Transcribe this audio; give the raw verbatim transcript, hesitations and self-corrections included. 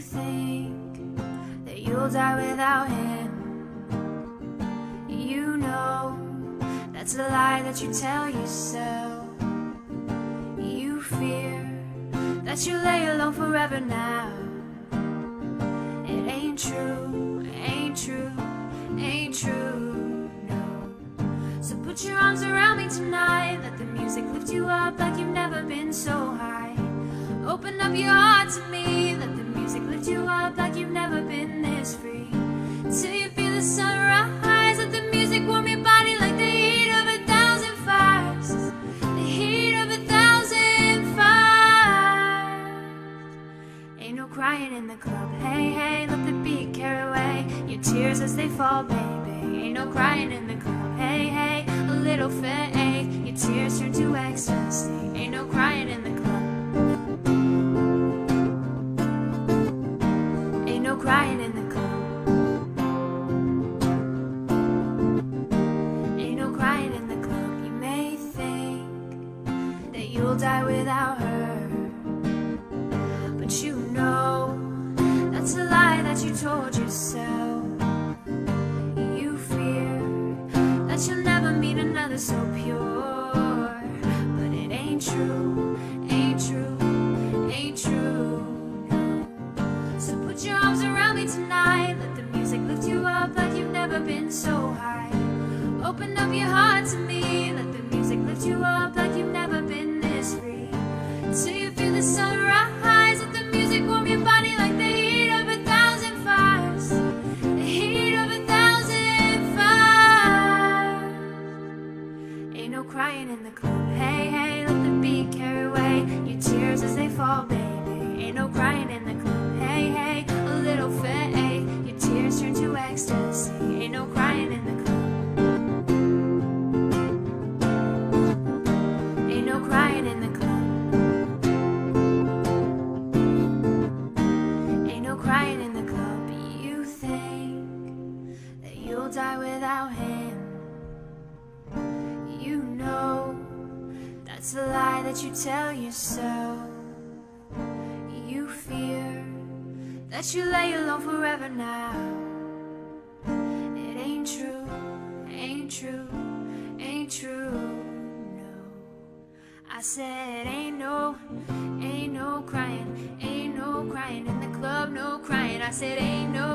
think that you'll die without him. You know that's a lie that you tell yourself. You fear that you'll lay alone forever now. It ain't true, ain't true, ain't true, no. So put your arms around me tonight. Let the music lift you up like you've never been so high. Open up your heart to me. Let the music lift you up like you've never been this free. Till you feel the sunrise. Let the music warm your body like the heat of a thousand fires. The heat of a thousand fires. Ain't no crying in the club. Hey, hey, let the beat carry away your tears as they fall, baby. Ain't no crying in the club. Hey, hey, a little faith. Your tears turn to ecstasy. Ain't no crying in the club. Crying in the club. Ain't no crying in the club. You may think that you'll die without her, but you know that's a lie that you told yourself. You fear that you'll never meet another so pure, but it ain't true, ain't true, ain't true. So put your arms around me tonight. Let the music lift you up like you've never been so high. Open up your heart to me. Let the music lift you up like you've never been this free. Till you feel the sunrise. Let the music warm your body like the heat of a thousand fires. The heat of a thousand fires. Ain't no crying in the club. Hey, hey, let the beat carry away your tears as they fall, baby. Ain't no crying in the club. Hey, hey, a little faith. Your tears turn to ecstasy. Ain't no crying in the club. Ain't no crying in the club. Ain't no crying in the club. You think that you'll die without him. You know that's a lie that you tell yourself. You fear that you lay alone forever now. It ain't true, ain't true, ain't true, no. I said ain't no, ain't no crying, ain't no crying in the club, no crying. I said ain't no